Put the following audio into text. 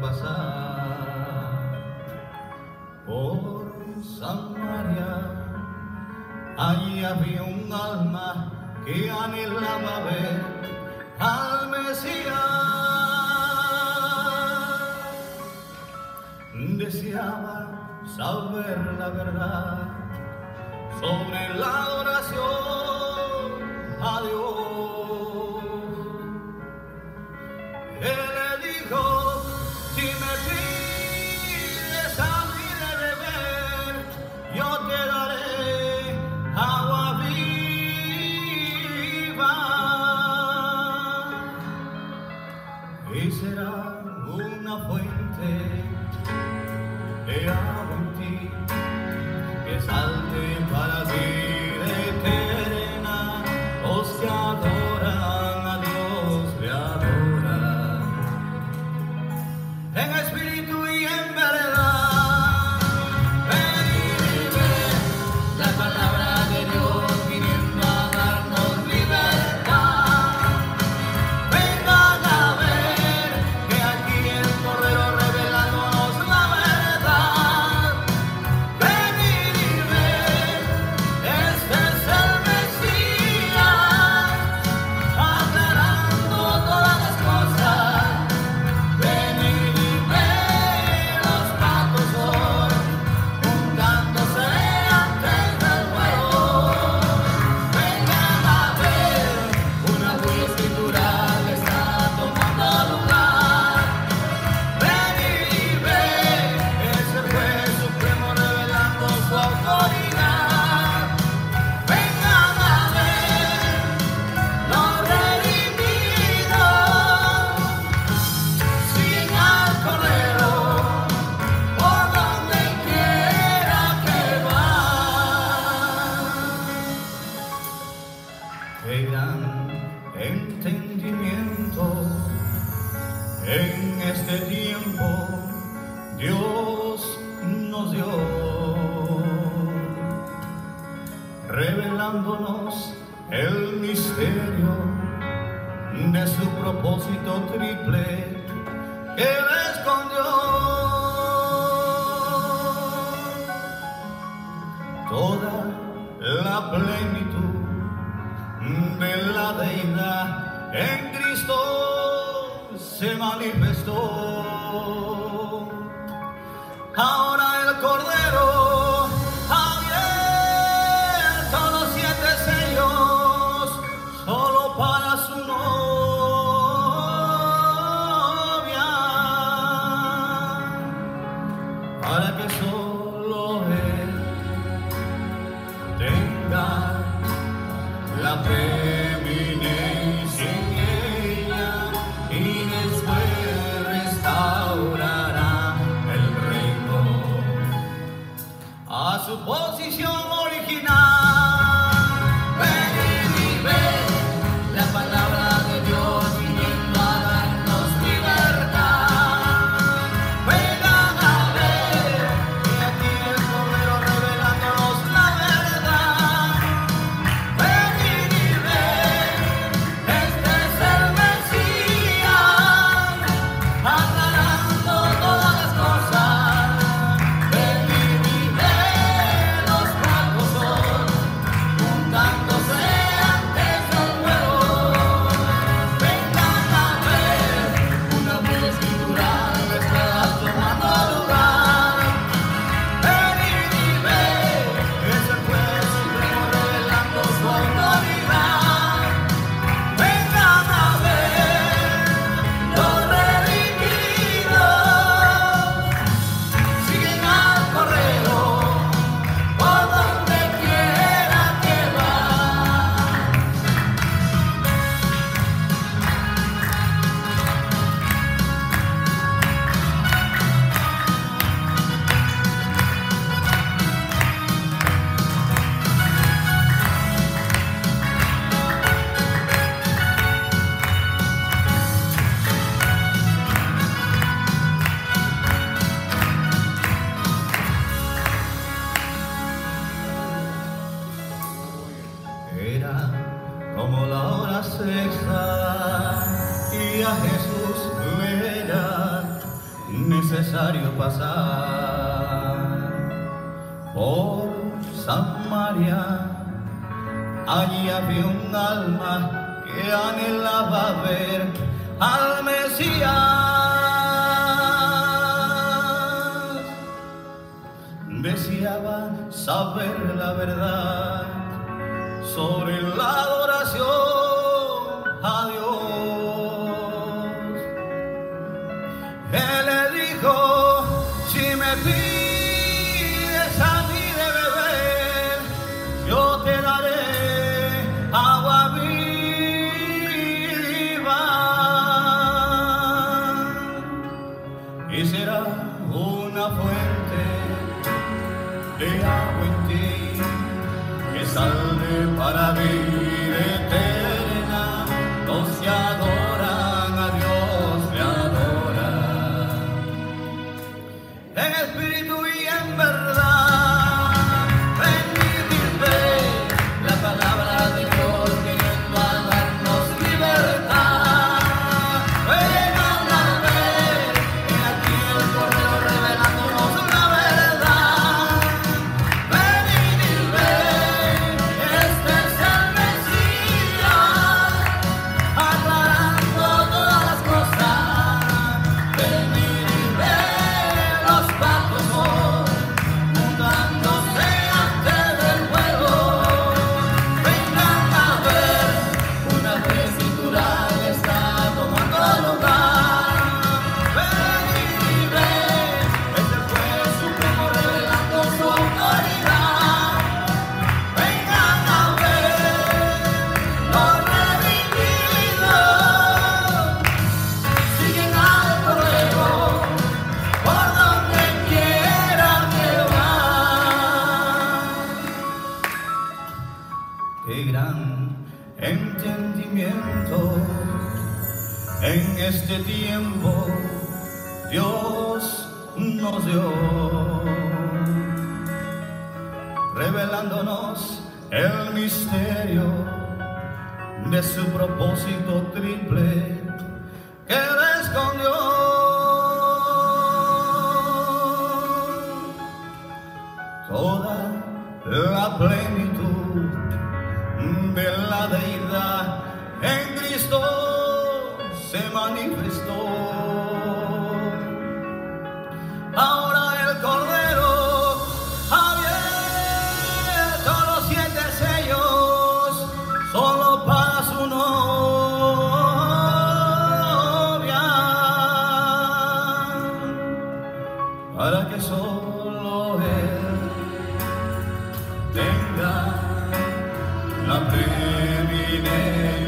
pasar por Samaria. Allí había un alma que anhelaba ver al Mesías. Deseaba saber la verdad sobre la adoración a Dios. Él le dijo: si me pides a mí de beber, yo te daré agua viva, y será una fuente de agua en ti, que salte para vida eterna. Los que adoran a Dios le adoran en espíritu y en verdad. Ven y vive la palabra de Dios viniendo a darnos libertad. Vengan a ver que aquí el Cordero revelándonos la verdad. Ven y vive, este es el Mesías, aclarando todas las cosas. Ven y vive, los patos hoy juntándose antes del fuego. Vengan a ver una bulla escritural que está tomando lugar. Ven y vive, es el juez supremo revelando su autoridad. Vengan a ver los redimidos, siguen al Cordero por donde quiera que va. Qué gran entendimiento en este tiempo Dios nos dio, revelándonos el misterio de su propósito triple que Él escondió. Toda la plenitud de la deidad en Cristo se manifestó. Ahora el Cordero ha abierto los 7 sellos solo para su novia, para que solo Él tenga la preeminencia en ella, y después restaurará el reino a su posición original. Ven y vive la palabra de Dios viniendo a darnos libertad. Vengan a ver necesario pasar por Samaria. Allí había un alma que anhelaba ver al Mesías. Deseaba saber la verdad sobre la adoración a Dios. Él le dijo: si me pides a mí de beber, yo te daré agua viva, y será una fuente de agua en ti que sale para vida eterna. Los que adoran a Dios le adoran en espíritu y en verdad. Venid y ved la palabra de Dios viniendo a darnos libertad. Vengan a ver, he aquí el Cordero revelándonos la verdad. Venid y ved, este es el Mesías, aclarando todas las cosas. Venid y ved, los pactos son mudándose antes del fuego. Vengan a ver, una tesitura está tomando lugar. Venid y ved, es el juez supremo revelando su autoridad. Vengan a ver, los redimidos siguen al Cordero por donde quiera que van. Qué gran entendimiento en este tiempo Dios nos dio, revelándonos el misterio de su propósito triple que Él escondió. Toda la plenitud de la deidad en Cristo se manifestó. Ahora el Cordero ha abierto los 7 sellos solo para su novia, para que solo Él tenga la preeminencia.